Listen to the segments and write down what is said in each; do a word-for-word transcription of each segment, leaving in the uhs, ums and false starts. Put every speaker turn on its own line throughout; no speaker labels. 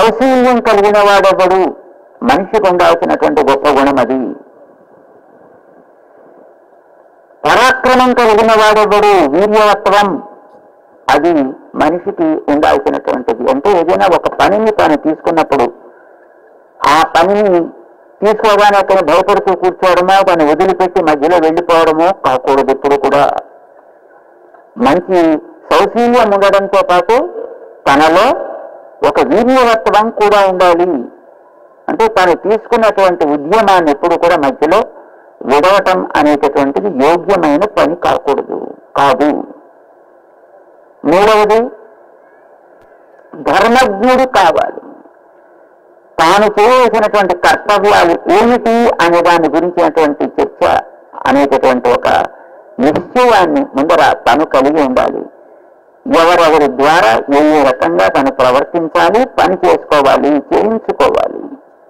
సౌశీల్యం కలిగిన వాడెవడు, మనిషికి ఉండాల్సినటువంటి గొప్ప గుణం అది. పరాక్రమం కలిగిన వాడెవడు, వీర్యవత్వం, అది మనిషికి ఉండాల్సినటువంటిది. అంటే ఏదైనా ఒక పనిని తాను తీసుకున్నప్పుడు ఆ పనిని తీసుకోగానే అతను భయపడుతూ కూర్చోవడమో, దాన్ని వదిలిపెట్టి మధ్యలో వెళ్ళిపోవడమో కాకూడదు. ఇప్పుడు కూడా మంచి సౌశీల్యం ఉండడంతో పాటు తనలో ఒక వీర్యవత్వం కూడా ఉండాలి. అంటే తాను తీసుకున్నటువంటి ఉద్యమాన్ని ఎప్పుడు కూడా మధ్యలో విడవటం అనేటటువంటిది యోగ్యమైన పని కాకూడదు, కాదు. మూడవది, ధర్మజ్ఞుడు కావాలి. తాను చేయవలసినటువంటి కర్తవ్యాలు ఏమిటి అనే దాని గురించినటువంటి చర్చ అనేటటువంటి ఒక నిశ్చయాన్ని ముందర తను కలిగి ఉండాలి. ఎవరెవరి ద్వారా ఏ ఏ రకంగా తను ప్రవర్తించాలి, పని చేసుకోవాలి, చేయించుకోవాలి.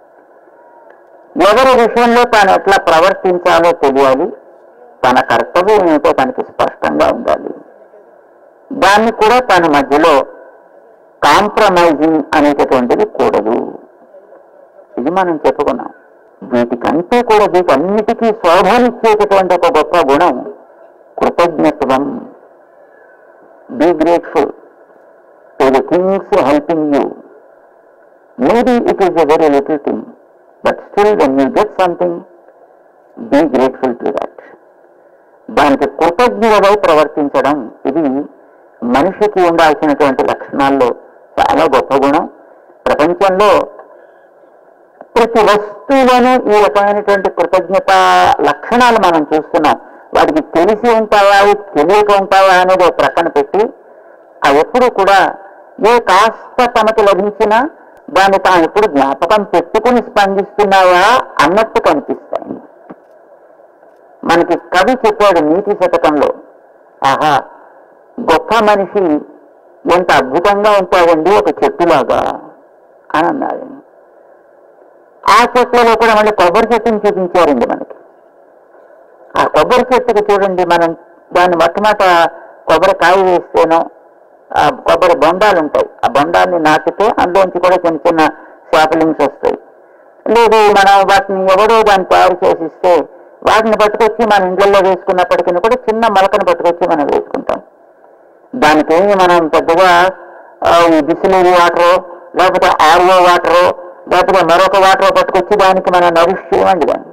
ఎవరి విషయంలో తాను ఎట్లా ప్రవర్తించాలో తెలియాలి. తన కర్తవ్యం ఏమిటో తనకి స్పష్టంగా ఉండాలి. దాన్ని కూడా తన మధ్యలో కాంప్రమైజింగ్ అనేటటువంటిది కూడదు. ఇది మనం చెప్పుకున్నాం. వీటికంటే కూడా వీటన్నిటికీ శోభనిచ్చేటటువంటి ఒక గొప్ప గుణం కృతజ్ఞత్వం. Be grateful to the things helping you. Maybe it is a very little thing, but still when you get something, be grateful to that. దానికి కృతజ్ఞతపై ప్రవర్తించడం, ఇది మనిషికి ఉండాల్సినటువంటి లక్షణాల్లో చాలా గొప్ప గుణం. ప్రపంచంలో ప్రతి వస్తువులను ఈ రకమైనటువంటి కృతజ్ఞత లక్షణాలు మనం చూస్తున్నాం. వాటికి తెలిసి ఉంటావా, తెలియక ఉంటావా అనేది ఒక ప్రక్కన పెట్టి, అవి ఎప్పుడు కూడా ఏ కాస్త తమకు లభించినా దాన్ని తాను ఎప్పుడు జ్ఞాపకం పెట్టుకుని స్పందిస్తున్నావా అన్నట్టు కనిపిస్తాయి. మనకి కవి చెప్పాడు నీతి శతకంలో, ఆహా గొప్ప మనిషి ఎంత అద్భుతంగా ఉంటాడండి ఒక చెట్టులాగా అని అన్నాడు. ఆ చెట్లలో కూడా మళ్ళీ కొబ్బరి చెట్టుని చూపించారండి మనకి. ఆ కొబ్బరి చెట్టుకి చూడండి, మనం దాన్ని మొట్టమొదట కొబ్బరికాయ వేస్తేనో ఆ కొబ్బరి బొండాలు ఉంటాయి, ఆ బొండాన్ని నాటితే అందులోంచి కూడా చిన్న చిన్న శాప్లింగ్స్ వస్తాయి. లేదు మనం వాటిని ఎవడో దాన్ని తయారు చేసిస్తే వాటిని పట్టుకొచ్చి మన ఇండ్లలో వేసుకున్నప్పటికీ కూడా చిన్న మొలకను పట్టుకొచ్చి మనం వేసుకుంటాం. దానికి మనం పెద్దగా ఈ బిస్లరీ వాటరు లేకపోతే ఆర్ఓ వాటరు లేకపోతే మరొక వాటర్ పట్టుకొచ్చి దానికి మనం నరిష్ చేయండి. దాన్ని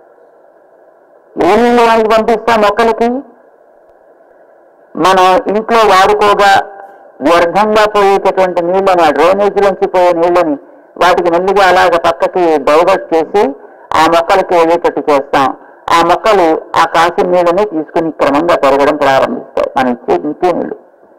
ఏ నీళ్ళు వానికి పంపిస్తాం మొక్కలకి? మనం ఇంట్లో వాడుకోగా వ్యర్థంగా పోయేటటువంటి నీళ్ళని, ఆ డ్రైనేజీలోంచి పోయే నీళ్ళని వాటికి మెల్లిగా అలాగ పక్కకి డైవర్ట్ చేసి ఆ మొక్కలకి వెళ్ళేటట్టు చేస్తాం. ఆ మొక్కలు ఆ కాసిన నీళ్ళని తీసుకుని క్రమంగా పెరగడం ప్రారంభిస్తాయి. మనం ఇచ్చే ఇంకే నీళ్ళు.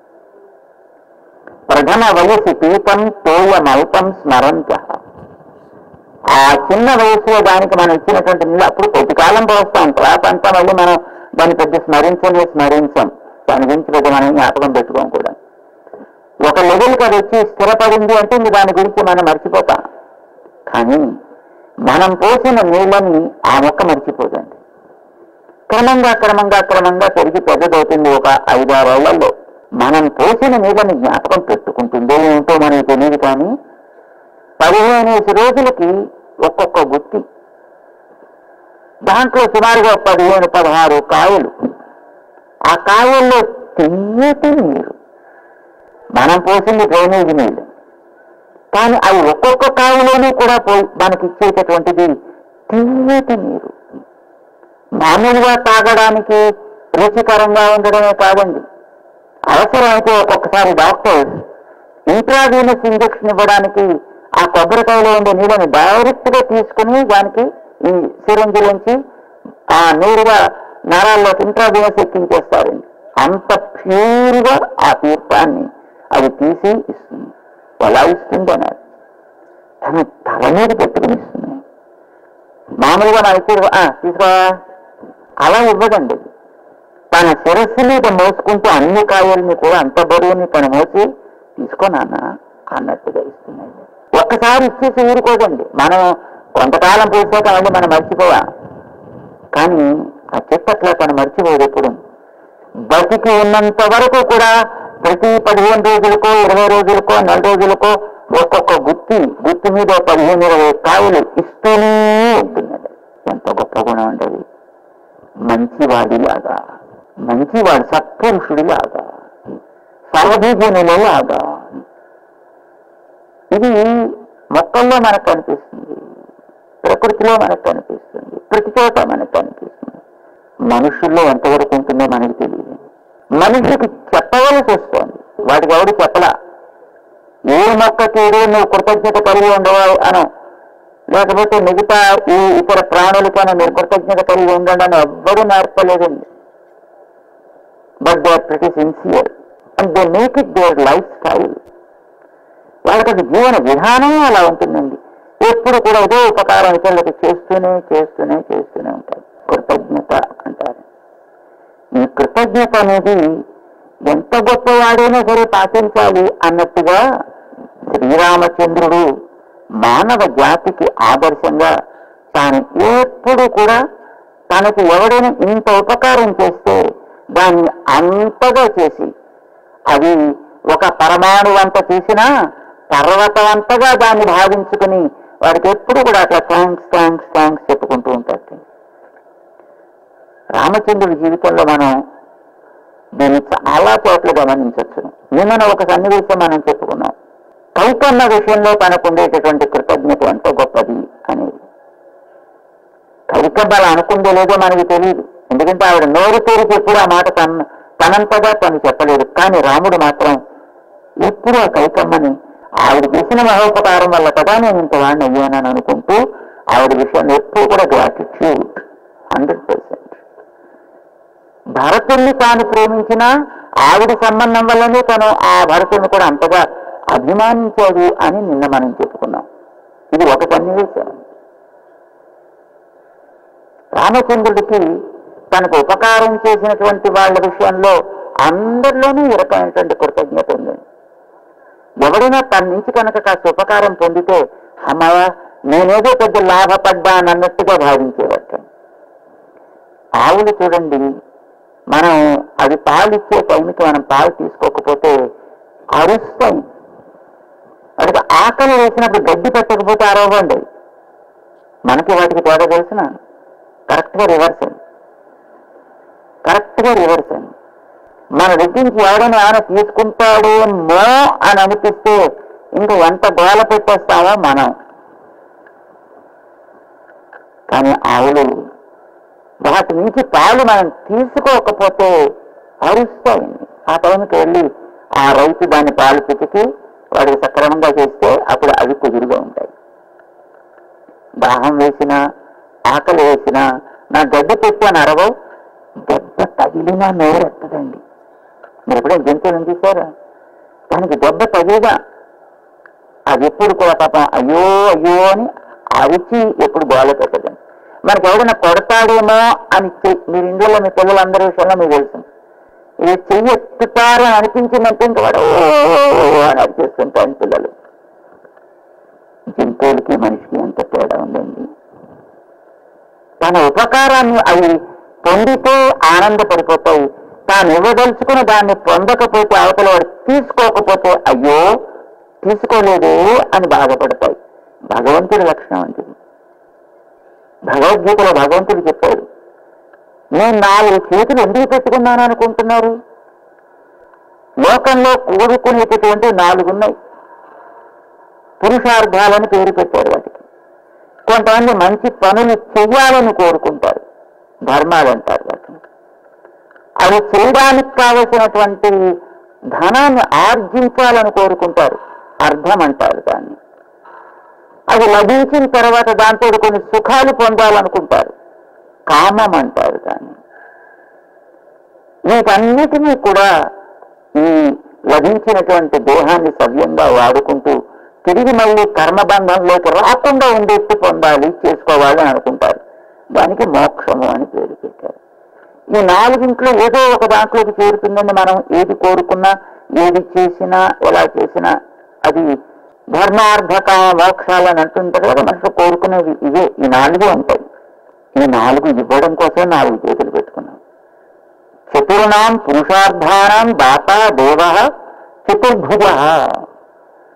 ప్రథమ వయసు పీతం తోయమల్పం స్మరంత. ఆ చిన్న వయసులో దానికి మనం ఇచ్చినటువంటి నీళ్ళు అప్పుడు కొద్ది కాలం పోస్తాం, తర్వాత అంతా మళ్ళీ మనం దాన్ని పెద్ద స్మరించనే స్మరించాం. దాని గురించి పెద్ద మనం జ్ఞాపకం పెట్టుకోం కూడా. ఒక లెవెల్కి అది వచ్చి స్థిరపడింది అంటే ఇంక దాని గురించి మనం మర్చిపోతాం. కానీ మనం పోసిన నీళ్ళని ఆ మొక్క మర్చిపోదండి. క్రమంగా క్రమంగా క్రమంగా పెరిగి పెద్దదవుతుంది. ఒక ఐదారేళ్లలో మనం పోసిన నీళ్ళని జ్ఞాపకం పెట్టుకుంటుందో ఏమిటో మనకి తెలియదు. కానీ పదిహేను రోజులకి ఒక్కొక్క గుత్తి, దాంట్లో సుమారుగా పదిహేను పదహారు కాయలు. ఆ కాయల్లో తియ్యటి నీరు, మనం పోసింది డ్రైనేజీ నీళ్ళు. కానీ అవి ఒక్కొక్క కాయలోనూ కూడా పోయి మనకి ఇచ్చేటటువంటిది తియ్యటి నీరు. మామూలుగా తాగడానికి రుచికరంగా ఉండడమే కాదండి, అవసరమైతే ఒక్కొక్కసారి డాక్టర్స్ ఇంట్రావీనస్ ఇంజెక్షన్ ఇవ్వడానికి ఆ కొబ్బరికాయలో ఉండే నీళ్ళని డైరెక్ట్ గా తీసుకుని దానికి ఈ సిరంజిలోంచి ఆ నీరుగా నరాల్లోకి ఇంట్రావీనస్ ఎక్కించేస్తారండి. అంత ప్యూర్గా ఆ తీర్థాన్ని అది తీసి ఇస్తుంది. ఎలా ఇస్తుంది అన్నారు, తన తల మీద పెట్టుకుని ఇస్తుంది. మామూలుగా నా ఇచ్చి తీసుకో అలా ఇవ్వదండి. తన శిరస్సు మీద మోసుకుంటూ అన్ని కాయల్ని కూడా అంత బరువుని తను మోసి తీసుకోనాన్న అన్నట్టుగా ఇస్తున్నాయి. ఒక్కసారి ఇచ్చేసి ఊరుకోదండి. మనం కొంతకాలం పోసాక మళ్ళీ మనం మర్చిపోవా. కానీ ఆ చెట్టు అట్లా తను మర్చిపోదు. ఎప్పుడు బతికి ఉన్నంత వరకు కూడా ప్రతి పదిహేను రోజులకో ఇరవై రోజులకో నెల రోజులకో ఒక్కొక్క గుత్తి గుత్తి మీద పదిహేను ఇరవై కాయలు ఇస్తూనే ఉంటున్నది. ఎంత గొప్ప గుణం అంటది. మంచివాడిలాగా, మంచివాడు సత్పురుషుడిలాగా, సర్వజనులలాగా. ఇది మొక్కల్లో మనకు కనిపిస్తుంది, ప్రకృతిలో మనకు కనిపిస్తుంది, ప్రతి చోట మనకు కనిపిస్తుంది. మనుషుల్లో ఎంతవరకు ఉంటుందో మనకి తెలియదు. మనిషికి చెప్పవలసి వస్తుంది, వాడికి ఎవరు చెప్పలా. ఏ మొక్కకి నువ్వు కృతజ్ఞత కలిగి ఉండవు అను, లేకపోతే మిగతా ఈ ఇతర ప్రాణులకైనా మీరు కృతజ్ఞత కలిగి ఉండండి అని ఎవ్వరూ నేర్పలేదండి. But they are pretty sincere and they make it their life style. వాళ్ళకి జీవన విధానం అలా ఉంటుందండి. ఎప్పుడు కూడా ఏదో ఉపకారం ఇతరులకు చేస్తూనే చేస్తూనే చేస్తూనే ఉంటారు. కృతజ్ఞత అంటారు. ఈ కృతజ్ఞత అనేది ఎంత గొప్పవాడైనా సరే పాటించాలి అన్నట్టుగా శ్రీరామచంద్రుడు మానవ జాతికి ఆదర్శంగా తాను ఎప్పుడు కూడా తనకు ఎవడైనా ఇంత ఉపకారం చేస్తే దాన్ని అంతగా చేసి, అది ఒక పరమాణు అంత తీసినా పర్వతం అంతగా దాన్ని భావించుకుని వాడికి ఎప్పుడు కూడా అట్లా థ్యాంక్స్ థ్యాంక్స్ థ్యాంక్స్ చెప్పుకుంటూ ఉంటారు. రామచంద్రుడి జీవితంలో మనం దీన్ని చాలా చోట్ల గమనించవచ్చు. నిన్న ఒక సన్నివేశం మనం చెప్పుకున్నాం. కైకన్న విషయంలో తనకు ఉండేటటువంటి కృతజ్ఞత ఎంతో గొప్పది అనేది. కైకమ్మ అలా అనుకుందో లేదో మనకి తెలియదు, ఎందుకంటే ఆవిడ నోరు తెరిచి ఎప్పుడు ఆ మాట తన తనంతగా తను చెప్పలేదు. కానీ రాముడు మాత్రం ఎప్పుడు ఆ కైకమ్మని ఆవిడ చేసిన మహోపకారం వల్ల కదా నేను ఇంత వాడిని అయ్యానని అనుకుంటూ ఆవిడ విషయంలో ఎప్పుడు కూడా గ్రాటిట్యూడ్ హండ్రెడ్ పర్సెంట్. భరతుల్ని తాను ప్రేమించిన ఆవిడ సంబంధం వల్లనే తను ఆ భరతుల్ని కూడా అంతగా అభిమానించాడు అని నిన్న మనం చెప్పుకున్నాం. ఇది ఒక సన్నివేశం. రామచంద్రుడికి తనకు ఉపకారం చేసినటువంటి వాళ్ళ విషయంలో అందరిలోనూ ఈ రకమైనటువంటి కృతజ్ఞత ఉంది. ఎవరైనా తన నుంచి కనుక కాస్త ఉపకారం పొందితే అమ్మవ నేనేదో పెద్ద లాభపడ్డానన్నట్టుగా భావించేవాట. ఆవులు చూడండి, మనం అది పాలు ఇచ్చే టైంకి మనం పాలు తీసుకోకపోతే అరుస్తాయి. వాటికి ఆకలి వేసినప్పుడు గడ్డి పెట్టకపోతే అరవండి. మనకి వాటికి తేడా తెలిసిన కరెక్ట్గా రివర్స్ అండి, కరెక్ట్గా రివర్స్ అండి. మన దగ్గర నుంచి ఎవరైనా ఆయన తీసుకుంటాడు మో అని అనిపిస్తే ఇంకా ఎంత గోల పెట్టేస్తామో మనం. కానీ ఆవులు వాటి నుంచి పాలు మనం తీసుకోకపోతే అరుస్తాయండి. ఆ టైంకి వెళ్ళి ఆ రైతు దాన్ని పాలు పితికి వాడికి సక్రమంగా చేస్తే అప్పుడు అవి కుదురుగా ఉంటాయి. దాహం వేసినా ఆకలి వేసినా నా గడ్డి పెట్టాను అరవవు, దెబ్బ తగిలినా నోరెత్తదండి. మీరు ఎప్పుడైనా జంతువులను చూసారా? దానికి దెబ్బ తగిలిగా అది ఎప్పుడు కూడా పాపం అయ్యో అయ్యో అని అరిచి ఎప్పుడు గోల పెట్టదండి. మనకి ఎవరైనా కొడతాడేమో అని మీరు ఇండియాలో మీ పిల్లలందరి విషయంలో మీకు తెలుసు. ఇది చెయ్యి ఎత్తుతారు అని అనిపించిందంటే ఇంకా వాడు ఓ అని అరిచేస్తుంటాను పిల్లలు. జంతువులకి మనిషికి ఎంత తేడా ఉందండి. తన ఉపకారాన్ని అవి పొందితే ఆనందపడిపోతాయి, తాను ఇవ్వదలుచుకుని దాన్ని పొందకపోతే అవతల వాడు తీసుకోకపోతే అయ్యో తీసుకోలేదు అని బాధపడతాయి. భగవంతుడి లక్షణం అంటే భగవద్గీతలో భగవంతుడు చెప్పాడు, నేను నాలుగు చేతులు ఎందుకు పెట్టుకున్నాను అనుకుంటున్నారు? లోకంలో కూడుకునేటటువంటి నాలుగున్నాయి. పురుషార్థాలని పేరు పెట్టారు వాటికి. కొంతమంది మంచి పనులు చెయ్యాలని కోరుకుంటారు, ధర్మాలు అంటారు వాటిని. అవి చేయడానికి కావలసినటువంటి ధనాన్ని ఆర్జించాలని కోరుకుంటారు, అర్థం అంటారు దాన్ని. అది లభించిన తర్వాత దాంతో కొన్ని సుఖాలు పొందాలనుకుంటారు, కామం అంటారు దాన్ని. వీటన్నిటినీ కూడా ఈ లభించినటువంటి దేహాన్ని సవ్యంగా వాడుకుంటూ తిరిగి మళ్ళీ కర్మబంధంలోకి రాకుండా ఉండేట్టు పొందాలి, చేసుకోవాలి అని అనుకుంటారు. దానికి మోక్షము అని పేరు పెట్టారు. ఈ నాలుగింట్లో ఏదో ఒక దాంట్లోకి చేరుతుందని మనం ఏది కోరుకున్నా ఏది చేసినా ఎలా చేసినా అది ధర్మార్థక మోక్షాలని అంటుంటారు కదా. మనసు కోరుకునేవి ఇవే, ఈ నాలుగు ఉంటాయి. ఈ నాలుగు ఇవ్వడం కోసం నాలుగు చేతులు పెట్టుకున్నాం. చతుర్నాం పురుషార్థానం దాత దేవ చతుర్భుజ.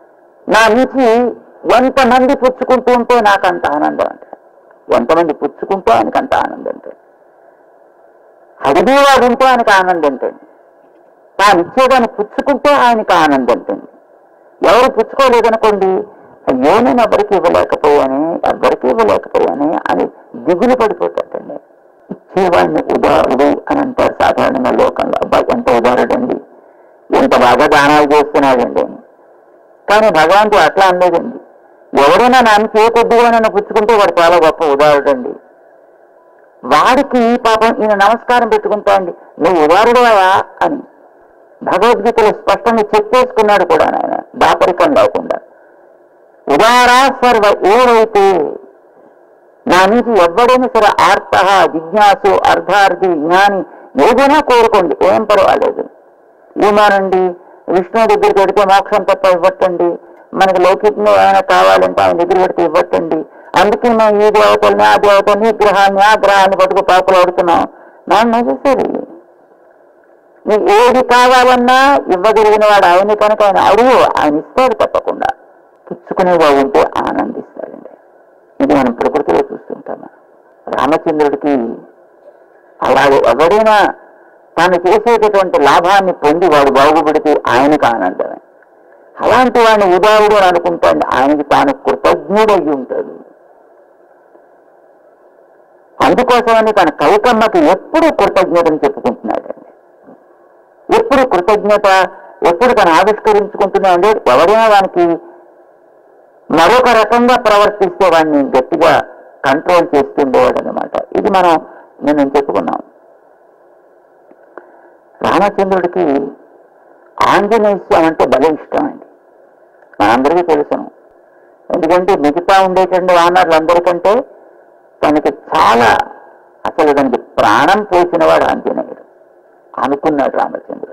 నా నుంచి ఎంతమంది పుచ్చుకుంటూ ఉంటే నాకు అంత ఆనందం అంటే, ఎంతమంది పుచ్చుకుంటే ఆయనకు అంత ఆనందం అంటే, అడిగేవాడు ఉంటే ఆయనకు ఆనందం అంటండి, తాను ఇచ్చేదాన్ని పుచ్చుకుంటే ఆయనకు ఆనందం అంటండి. ఎవరు పుచ్చుకోలేదనుకోండి, అయ్యో నేను ఎవరికి ఇవ్వలేకపోయానే ఎవరికి ఇవ్వలేకపోయానే అని దిగులు పడిపోతాడండి. ఇచ్చేవాడిని ఉదారుడు అని అంటారు సాధారణంగా లోకంలో. అబ్బాయి ఎంత ఉదారుడండి, ఎంత బాగా దానాలు చేస్తున్నాడండి. కానీ భగవంతుడు అట్లా అనలేదండి. ఎవరైనా నాకు ఏ కొద్దిగా నన్ను పుచ్చుకుంటే వాడు చాలా గొప్ప ఉదారుడండి. వాడికి పాపం ఈయన నమస్కారం పెట్టుకుంటా అండి, నువ్వు ఉదారుడవా అని భగవద్గీతలో స్పష్టంగా చెప్పేసుకున్నాడు కూడా ఆయన, దాపరికం లేకుండా. ఉదారా సర్వ ఏవైతే, నా నుంచి ఎవడైనా సరే ఆర్త జిజ్ఞాసు అర్ధార్థి జ్ఞాని ఏదైనా కోరుకోండి, ఏం పర్వాలేదు. ఏమానండి విష్ణువు దగ్గరికి పెడితే మోక్షం తప్ప ఇవ్వట్టండి, మనకి లౌకికంగా ఏమైనా కావాలంటే ఆయన దగ్గర పెడితే ఇవ్వట్టండి, అందుకే మేము ఈ దేవతల్ని ఆ దేవతల్ని గ్రహాన్ని ఆ గ్రహాన్ని పట్టుకు పాపలు ఆడుతున్నాం. నాకు నచ్చేసరి నీ ఏది కావాలన్నా ఇవ్వగలిగిన వాడు ఆయన కనుక ఆయన అడుగు, ఆయన ఇస్తాడు తప్పకుండా. పుచ్చుకునేవాడు ఉంటే ఆనందిస్తాడండి. ఇది మనం ప్రకృతిలో చూస్తుంటాము. రామచంద్రుడికి అలాగే ఎవరైనా తాను చేసేటటువంటి లాభాన్ని పొంది వాడు బాగుపడితే ఆయనకు ఆనందమే. అలాంటి వాడిని ఉదారుడు అని అనుకుంటాడు, ఆయనకి తాను కృతజ్ఞుడయ్యి ఉంటాడు. అందుకోసమని తన కైకమ్మకి ఎప్పుడు కృతజ్ఞతని చెప్పుకుంటున్నాడండి. ఎప్పుడు కృతజ్ఞత, ఎప్పుడు తను ఆవిష్కరించుకుంటున్నాడంటే ఎవరైనా వానికి మరొక రకంగా ప్రవర్తిస్తే వాడిని గట్టిగా కంట్రోల్ చేస్తుండేవాడు అనమాట. ఇది మనం నేను చెప్పుకున్నాం. రామచంద్రుడికి ఆంజనేయ స్వామి అంటే భలే ఇష్టం అండి, మనందరికీ తెలుసును. ఎందుకంటే మిగతా ఉండేటువంటి వానరులందరికంటే తనకి చాలా అసలు దానికి ప్రాణం పోసిన వాడు ఆంజనేయుడు అనుకున్నాడు రామచంద్రుడు.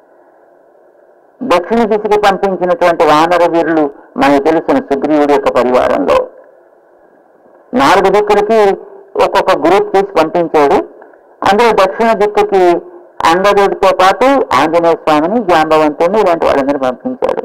దక్షిణ దిశకి పంపించినటువంటి వానర వీరులు మనకు తెలుసిన సుగ్రీవుడి యొక్క పరివారంలో నాలుగు దిక్కులకి ఒక్కొక్క గ్రూప్ తీసి పంపించాడు. అందులో దక్షిణ దిక్కుకి అంగదుడితో పాటు ఆంజనేయ స్వామిని, జాంబవంతుని ఇలాంటి వాళ్ళందరినీ పంపించాడు.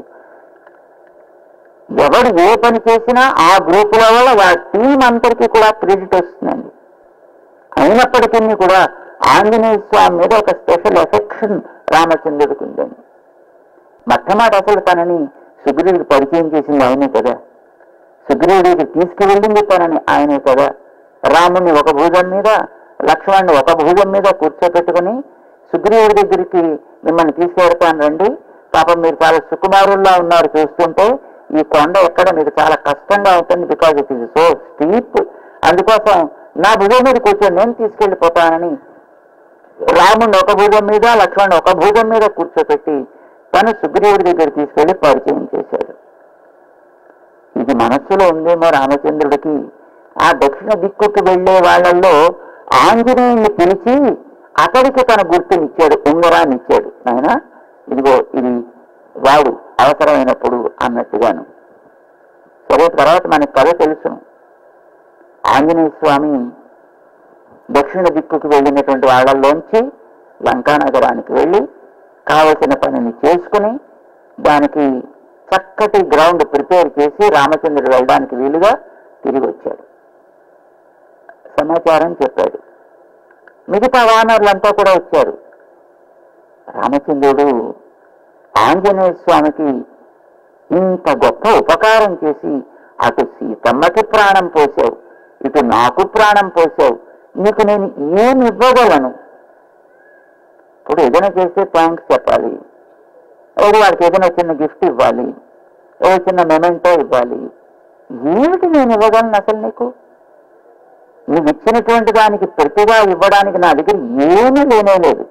ఎవడు ఏ పని చేసినా ఆ గ్రూపుల వల్ల వాళ్ళ టీం అందరికీ కూడా క్రెడిట్ వస్తుందండి. అయినప్పటికీ కూడా ఆంజనేయ స్వామి మీద ఒక స్పెషల్ ఎఫెక్షన్ రామచంద్రుడికి ఉందండి. మొట్టమొదటి అసలు తనని సుగ్రీవుడికి పరిచయం చేసింది ఆయనే కదా, సుగ్రీవుడికి తీసుకువెళ్ళింది తనని ఆయనే కదా. రాముడిని ఒక భుజం మీద, లక్ష్మణుని ఒక భుజం మీద కూర్చోబెట్టుకుని సుగ్రీవుడి దగ్గరికి మిమ్మల్ని తీసుకెడతాను రండి, పాపం మీరు చాలా సుకుమారుల్లా ఉన్నారు, చూస్తుంటే ఈ కొండ ఎక్కడ మీకు చాలా కష్టంగా ఉంటుంది, because it is so steep, అందుకోసం నా భుజం మీద కూర్చొని నేను తీసుకెళ్ళిపోతానని రాముడిని ఒక భుజం మీద, లక్ష్మణుని ఒక భుజం మీద కూర్చోబెట్టి తను సుగ్రీవుడి దగ్గర తీసుకెళ్లి పరిచయం చేశాడు. ఇది మనస్సులో ఉందేమో రామచంద్రుడికి. ఆ దక్షిణ దిక్కుకి వెళ్లే వాళ్ళల్లో ఆంజనేయుని పిలిచి అతడికి తన గుర్తునిచ్చాడు, ఉంగరాన్ని ఇచ్చాడు. ఆయన ఇదిగో ఇది వాడు అవసరమైనప్పుడు అన్నట్టుగాను. సరే, తర్వాత మనకి కథ తెలుసును. ఆంజనేయ స్వామి దక్షిణ దిక్కుకు వెళ్ళినటువంటి వాళ్ళల్లోంచి లంకా నగరానికి వెళ్ళి కావలసిన పనిని చేసుకుని దానికి చక్కటి గ్రౌండ్ ప్రిపేర్ చేసి రామచంద్రుడు వెళ్ళడానికి వీలుగా తిరిగి వచ్చాడు. సమాచారం చెప్పాడు. మిగతా వానరులంతా కూడా వచ్చారు. రామచంద్రుడు ఆంజనేయ స్వామికి ఇంత గొప్ప ఉపకారం చేసి అటు సీతమ్మకి ప్రాణం పోసావు, ఇటు నాకు ప్రాణం పోసావు, నీకు నేను ఏమి ఇవ్వగలను? ఇప్పుడు ఏదైనా చేస్తే థ్యాంక్స్ చెప్పాలి, ఏదో వాడికి ఏదైనా చిన్న గిఫ్ట్ ఇవ్వాలి, ఏదో చిన్న మెమెంటో ఇవ్వాలి. ఏమిటి నేను ఇవ్వగలను అసలు నీకు? నువ్వు ఇచ్చినటువంటి దానికి ప్రతిగా ఇవ్వడానికి నా దగ్గర ఏమీ లేనే లేదు.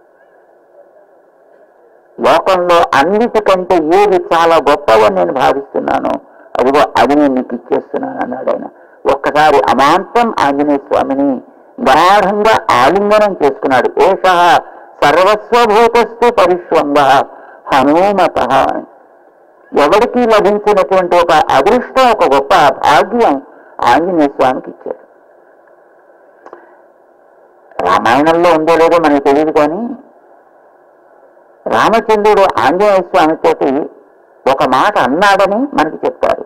లోకంలో అన్నిటికంటే ఏది చాలా గొప్పగా నేను భావిస్తున్నాను, అదిగో అది నేను నీకు ఇచ్చేస్తున్నాను అన్నాడు ఆయన. ఒక్కసారి అమాంతం ఆంజనేయ స్వామిని గాఢంగా ఆలింగనం చేసుకున్నాడు. ఏష సర్వస్వభూతస్థు పరిశ్వంగ హనుమత. ఎవరికి లభించినటువంటి ఒక అదృష్టం, ఒక గొప్ప భాగ్యం ఆంజనేయ స్వామికి ఇచ్చాడు. రామాయణంలో ఉందో లేదో మనకు తెలియదు, కానీ రామచంద్రుడు ఆంజనేయ స్వామితోటి ఒక మాట అన్నాడని మనకి చెప్తారు.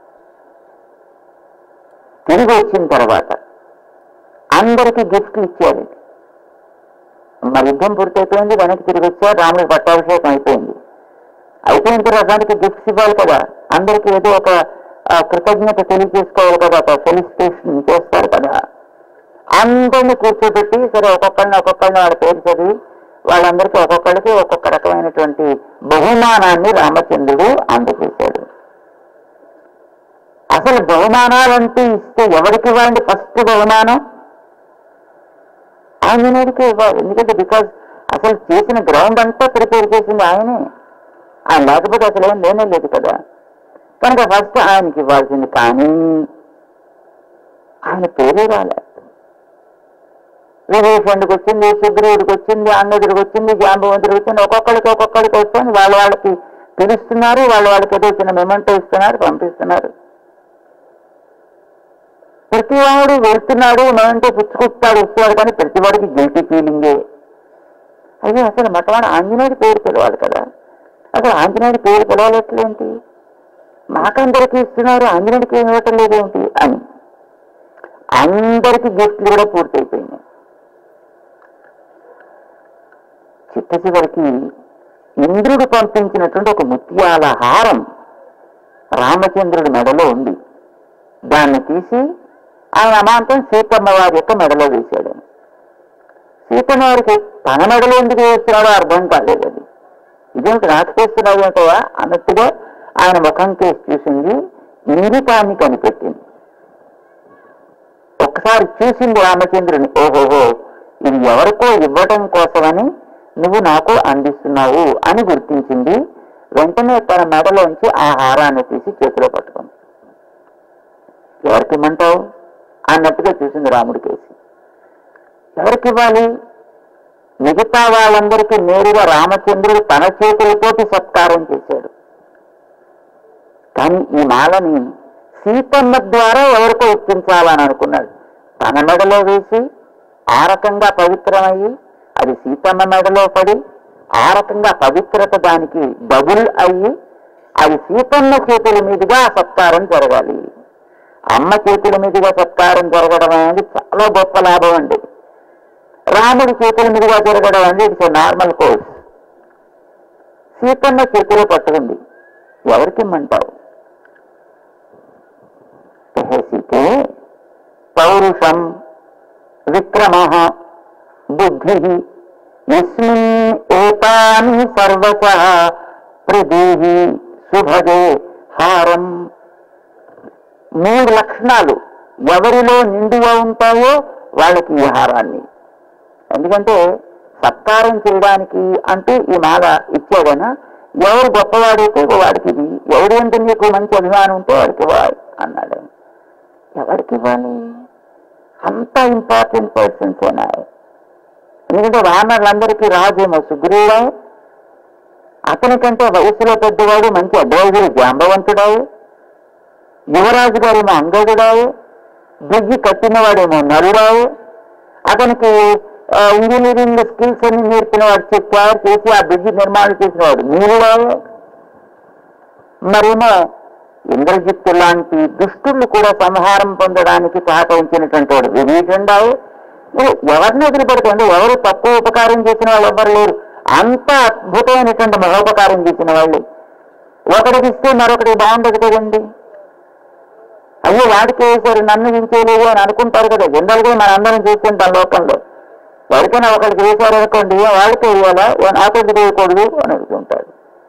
తిరిగి వచ్చిన తర్వాత అందరికీ గిఫ్ట్లు ఇచ్చాడు. మరి యుద్ధం పూర్తయిపోయింది, వెనక్కి తిరిగి వచ్చారు, రాముడికి పట్టాభిషేకం అయిపోయింది. అయిపోయిన తర్వాత దానికి గిఫ్ట్స్ ఇవ్వాలి కదా, అందరికీ ఏదో ఒక కృతజ్ఞత తెలియజేసుకోవాలి కదా, ఒక ఫెలిసిటేషన్ చేస్తారు కదా. అందరినీ కూర్చోబెట్టి సరే ఒక్కొక్కరిని ఒక్కొక్కరిని వాళ్ళ పేరు చదివి వాళ్ళందరికీ ఒక్కొక్కరికి ఒక్కొక్క రకమైనటువంటి బహుమానాన్ని రామచంద్రుడు అందజేశాడు. అసలు బహుమానాలంటూ ఇస్తే ఎవరికి ఇవ్వండి? ఫస్ట్ బహుమానం ఆంజనేయుడికి ఇవ్వాలి. ఎందుకంటే బికాజ్ అసలు చేసిన గ్రౌండ్ అంతా ప్రిపేర్ చేసింది ఆయనే. ఆయన లేకపోతే అసలు ఏం లేనే లేదు కదా. కనుక ఫస్ట్ ఆయనకి ఇవ్వాల్సింది. కానీ ఆయన పేరే రాలేదు. విభీషణుడికి వచ్చింది, సుగ్రీవుడికి వచ్చింది, అంగదుడికి వచ్చింది, జాంబవంతుడికి వచ్చింది, ఒక్కొక్కరికి ఒక్కొక్కరికి వస్తుంది. వాళ్ళ వాళ్ళకి పిలుస్తున్నారు, వాళ్ళ వాళ్ళకి ఏదో చిన్న మెమెంటో ఇస్తున్నారు, పంపిస్తున్నారు. ప్రతివాడు వెళ్తున్నాడు, మెమెంటో పుచ్చుకొస్తాడు, వస్తాడు. కానీ ప్రతివాడికి గిల్టీ ఫీలింగే. అయ్యో అసలు మొట్టమొదటి ఆంజనేయుడి పేరు పిలవాలి కదా, అసలు ఆంజనేయుడి పేరు పిలవాలట్లేంటి, మాకందరికీ ఇస్తున్నారు, ఆంజనేయుడికి ఏమి ఇవ్వటం లేదేంటి అని అందరికీ గిఫ్ట్లు కూడా పూర్తయిపోయినాయి. చిట్ట చివరికి ఇంద్రుడు పంపించినటువంటి ఒక ముత్యాల హారం రామచంద్రుడి మెడలో ఉంది. దాన్ని తీసి ఆయన అమాంతం సీతమ్మ వారి యొక్క మెడలో వేశాడు. సీతమ్మ వారికి తన మెడలో ఎందుకు వేస్తున్నాడో అర్థం కాలేదు. అది ఇదేమిటి నాకు చేస్తున్నాడు ఏంటవా అన్నట్టుగా ఆయన ముఖం కేసి చూసింది, ఇంగితాన్ని కనిపెట్టింది. ఒక్కసారి చూసింది రామచంద్రుని, ఓహోహో ఇది ఎవరికో ఇవ్వటం కోసమని నువ్వు నాకు అందిస్తున్నావు అని గుర్తించింది. వెంటనే తన మెడలోంచి ఆ హారాన్ని తీసి చేతిలో పట్టుకుంది. ఎవరికి ఇమ్మంటావు అన్నట్టుగా చూసింది రాముడి కేసి. ఎవరికి ఇవ్వాలి? మిగతా వాళ్ళందరికీ నేరుగా రామచంద్రుడు తన చేతులతోటి సత్కారం చేశాడు. కానీ ఈ మాలని సీతమ్మ ద్వారా ఎవరికో ఇప్పించాలని అనుకున్నాడు. తన మెడలో వేసి ఆ రకంగా పవిత్రమయ్యి అది సీతమ్మ మెడలో పడి ఆ రకంగా పవిత్రత దానికి డబుల్ అయ్యి అది సీతమ్మ చేతుల మీదుగా సత్కారం జరగాలి. అమ్మ చేతుల మీదుగా సత్కారం జరగడం అనేది చాలా గొప్ప లాభం అండి. రాముడి చేతుల మీదుగా జరగడం అనేది ఇట్స్ నార్మల్ కోర్స్. సీతమ్మ చేతిలో పట్టుకుంది, ఎవరికి ఇమ్మంటావు? సీతే పౌరుషం విక్రమ బుద్ధి యస్మిన్ ఏతాని సర్వశ ప్రదేహి శుభగే హారం. మూడు లక్షణాలు ఎవరిలో నిండుగా ఉంటాయో వాళ్ళకి ఈ హారాన్ని. ఎందుకంటే సత్కారం చేయడానికి అంటూ ఈ మాల ఇచ్చాడనా, ఎవరు గొప్పవాడైతే వాడికి ఇది, ఎవడు అంటే నీకు మంచి అభిమానం ఉంటే వాడికి ఇవ్వాలి అన్నాడు. ఎవరికి ఇవ్వాలి? అంత ఇంపార్టెంట్ పర్సన్స్ ఉన్నాయి. ఎందుకంటే వానరులందరికీ రాజేమో సుగ్రీవుడు, అతనికంటే వయసులో పెద్దవాడు మంచి అడ్వైజర్ జాంబవంతుడావు, యువరాజు గారేమో అంగదుడావు, బ్రిడ్జి కట్టినవాడేమో నలుడావు, అతనికి ఇంజనీరింగ్ స్కిల్స్ అన్ని నేర్పిన వాడు తయారు చేసి ఆ బ్రిడ్జి నిర్మాణం చేసినవాడు నీరుడావు. మరేమో ఇంద్రజిత్తు లాంటి దుష్టులు కూడా సంహారం పొందడానికి సహకరించినటువంటి వాడు విభీషణుడావు. ఎవరిని వదిలిపెడుతుంది? ఎవరు తక్కువ ఉపకారం చేసిన వాళ్ళు ఎవ్వరు లేరు. అంత అద్భుతమైనటువంటి మహోపకారం చేసిన వాళ్ళు. ఒకరికి ఇస్తే మరొకటి బాగుండదు కదండి. అయ్యో వాడికి వేసారు నన్ను వించేయలేదు అని అనుకుంటారు కదా. జనరల్గా మన అందరం చూస్తుంటాం లోకంలో. ఎవరికైనా ఒకరికి వేశారు అనుకోండి, వాళ్ళకి వేయాలా నాకెందుకు వేయకూడదు అని అనుకుంటారు.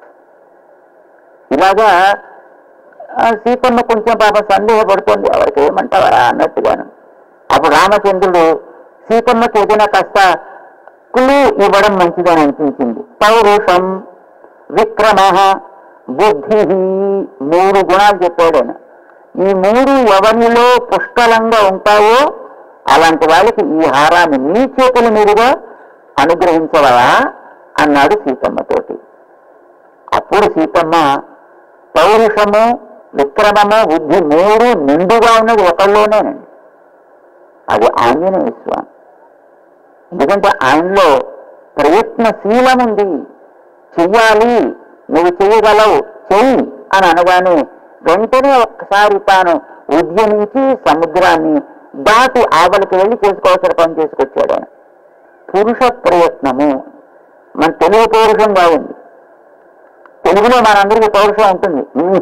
ఇలాగా సీతమ్మ కొంచెం పాప సందేహపడుతుంది, ఎవరికి ఏమంటావా అన్నట్టుగాను. అప్పుడు రామచంద్రుడు సీతమ్మకి ఏదైనా కాస్త కులు ఇవ్వడం మంచిదని అనిపించింది. పౌరుషం విక్రమ బుద్ధి, మూడు గుణాలు చెప్పాడు ఆయన. ఈ మూడు ఎవరిలో పుష్కలంగా ఉంటాయో అలాంటి వాళ్ళకి ఈ హారాన్ని నీ చేతుల మీదుగా అనుగ్రహించవా అన్నాడు సీతమ్మతోటి. అప్పుడు సీతమ్మ పౌరుషము విక్రమము బుద్ధి మూడు నిండుగా ఉన్నది ఒకళ్ళలోనేనండి, అది ఆంజనేయ స్వామి. ఎందుకంటే ఆయనలో ప్రయత్నశీలం ఉంది. చెయ్యాలి, నువ్వు చెయ్యగలవు, చెయ్యి అని అనగానే వెంటనే ఒక్కసారి తాను ఉద్యమించి సముద్రాన్ని దాటి ఆవలికి వెళ్ళి చేసుకోవాల్సిన పని చేసుకొచ్చాడు ఆయన. పురుష ప్రయత్నము మన తెలుగు పౌరుషంగా ఉంది. తెలుగులో మనందరికీ పౌరుషం ఉంటుంది.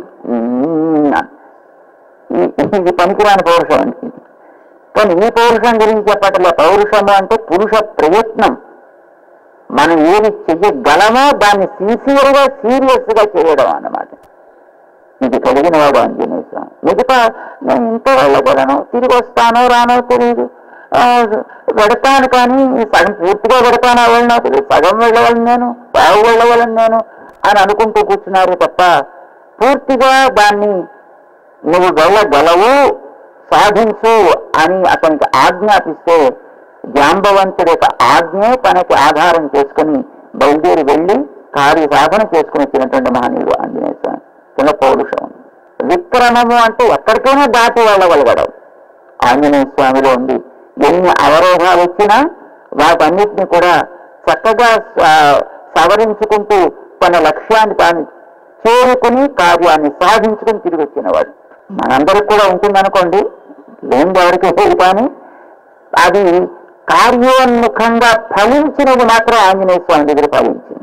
ఇది పనికిరాని పౌరుషం అండి. కానీ ఈ పౌరుషం గురించి చెప్పట్లే. పౌరుషము అంటే పురుష ప్రయత్నం. మనం ఏది చెయ్యగలమో దాన్ని సిన్సియర్గా సీరియస్గా చేయడం అన్నమాట. ఇది కలిగిన వాడు ఆంజనేయ స్వామి. మిగతా నేను ఇంత వెళ్ళగలను, తిరిగి వస్తానో రానో తెలియదు, పెడతాను కానీ సగం పూర్తిగా పెడతానో వెళ్ళనో తెలియదు, సగం వెళ్ళగలను నేను, బాగు వెళ్ళగలను నేను అని అనుకుంటూ కూర్చున్నారు తప్ప పూర్తిగా దాన్ని నువ్వు వెళ్ళగలవు, సాధించు అని అతనికి ఆజ్ఞాపిస్తే జాంబవంతుడి యొక్క ఆజ్ఞే తనకి ఆధారం చేసుకుని బయలుదేరి వెళ్ళి కార్య సాధన చేసుకుని వచ్చినటువంటి మహనీయుడు ఆంజనేయ స్వామి. చిన్న పౌరుషం. విక్రమము అంటే ఎక్కడికైనా దాటి వెళ్ళగలగడం ఆంజనేయ స్వామిలో ఉంది. ఎన్ని అవరోధాలు వచ్చినా వాటన్నిటిని కూడా చక్కగా సవరించుకుంటూ తన లక్ష్యాన్ని తాను చేరుకుని కార్యాన్ని సాధించుకుని తిరిగి వచ్చినవాడు. మనందరికి కూడా ఉంటుందనుకోండి, లేని ఎవరికి లేదు, కానీ అది కార్యోన్ముఖంగా ఫలించినది మాత్రం ఆంజనేయ స్వామి దగ్గర ఫలించింది.